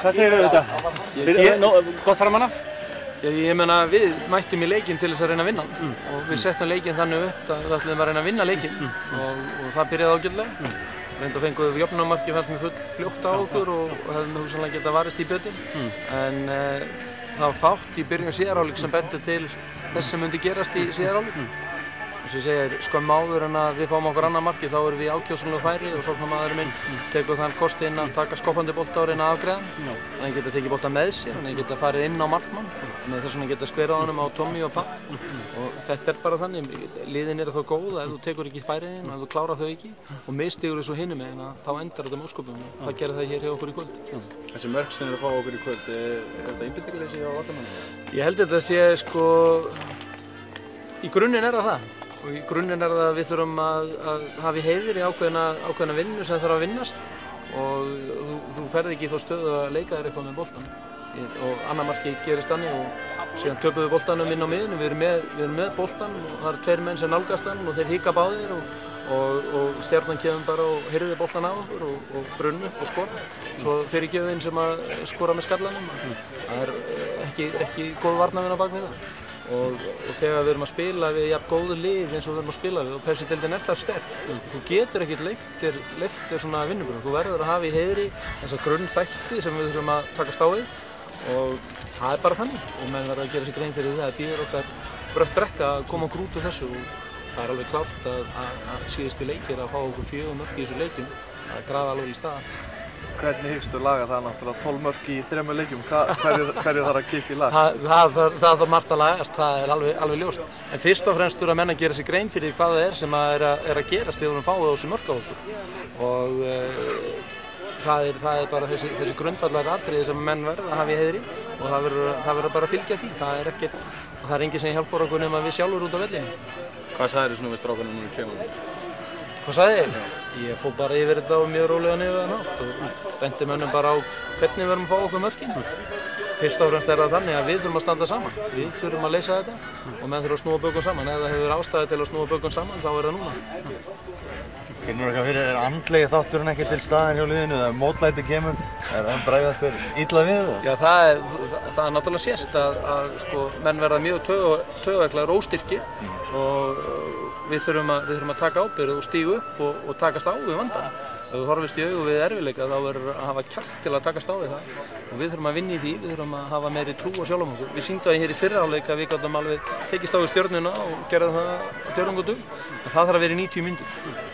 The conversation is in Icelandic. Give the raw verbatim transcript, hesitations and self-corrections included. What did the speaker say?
Hvað segir þau þetta? Ég, hvað þarf mann af? Ég, ég meina við mættum í leikinn til þess að reyna að vinna mm. og við settum leikinn þannig upp að við ætlum að reyna að vinna leikinn mm. og, og það byrjaði ágætlega. Mm. Reynda fengum við jöfnunarmarkið fannst mér full fljótt á okkur og, og hefðum við hugsanlega getað varist í bötum. Mm. En uh, það var fátt í byrjun síðari hálfleik sem benti til þess sem myndi gerast í síðari hálfleik. Mm. Þess að ég segir, skömm áður en að við fáum okkur annað markið, þá erum við ákjósanlega færi og sóknarmaðurinn minn mm. tekur þann kosti inn að taka skoppandi bolta og reyna að afgreiða hann. Mm. Þannig að hann geta tekið bolta með sér, þannig að hann geta farið inn á markmann, þannig að þess vegna geta skverað honum á Tommy og Papp. Mm. Og þetta er bara þannig, liðin eru þó góð ef þú tekur ekki færiðin og ef þú klárar þau ekki og mistigur þessu hinum megin að þá endar þetta með ósköpum og það gerir það hér hjá okkur í kvöld. Mm. Þessi mörk sem þið eru að fá okkur í kvöld, er þetta einbeitingarleysi hjá varnarmönnum? Ég held að þetta sé sko, í grunninn er það það. Og í grunninn er það að við þurfum að, að hafa í heiðri ákveðna, ákveðna vinnu sem þarf að vinnast og þú, þú ferð ekki í þá stöðu að leika þér eitthvað með boltan. Og annar markið gerist þannig og síðan töpum við boltanum inn á miðinu, við erum með, við erum með boltan og það eru tveir menn sem nálgast hann og þeir hika báðir og, og, og Stjarnan kemur bara og hirðir boltan á okkur og, og brunn upp og skora. Svo fyrirgjöfin sem að skora með skallanum, það er ekki, ekki góð varnarvinna bak við það. Og, og þegar við erum að spila við jafn góðu lið eins og við erum að spila við og Pepsi-deildin er það sterk. Mm. Þú getur ekkert leiftir, leiftir svona vinnubrögð. Þú verður að hafa í heiðri þessa grunnþætti sem við þurfum að takast á við og það er bara þannig. Og menn verður að gera sér grein fyrir það að býður okkar brött drekka að koma okkur út úr þessu og það er alveg klárt að, að, að síðustu leikir að fá okkur fjögur mörk í þessu leikum. Það er grafa alveg í stað. Hvernig hyggstu laga það náttúrulega tólf mörk í þremur leikjum? Hverju, hverju þarf að kippa í lag? Það, það, það, það þarf margt að lagast, það er alveg, alveg ljóst. En fyrst og fremst þurfa menn að gera sér grein fyrir hvað það er sem að er, að, er að gerast þegar við fáum þessu mörk á okkur. Og uh, það, er, það er bara þessi, þessi grundvallar atriði sem menn verða að hafa í heiðri og það verður, það verður bara að fylgja því. Það er ekkert, það er enginn sem hjálpar okkur nema við sjálfur út á vellinum. Hvað sagðir þú við strákunum núna í klefanum? Hvað sagði ég? Ég fór bara yfir þetta á mjög rólega niður að nátt og benti mönnum bara á hvernig við verðum að fá okkur mörkin. Fyrst og fremst er það þannig að við þurfum að standa saman. Við þurfum að leysa þetta og menn þurfum að snúa bökum saman. Ef það hefur ástæði til að snúa bökum saman, þá er það núna. Finnur eitthvað fyrir, er andlegi þátturinn ekki til staðinn hjá liðinu eða mótlæti kemur, er hann bregðast þér illa við það? Já, það er, það er náttúrulega sést að, að sko, menn verða mjög taugaveiklaðir og óstyrkir mm. og við þurfum, að, við þurfum að taka ábyrgð og stíga upp og, og takast á við vandann. Ef þú horfist í augu við erfiðleika þá verður að hafa kjark til að takast á við það og við þurfum að vinna í því, við þurfum að hafa meiri trú á sjálfum okkur. Við sýndum það hér í fyrra hálfleik að við gátum alveg tekist á við Stjörnuna og gerðum það á djörfung og dug, en það þarf að vera í níutíu mínútur.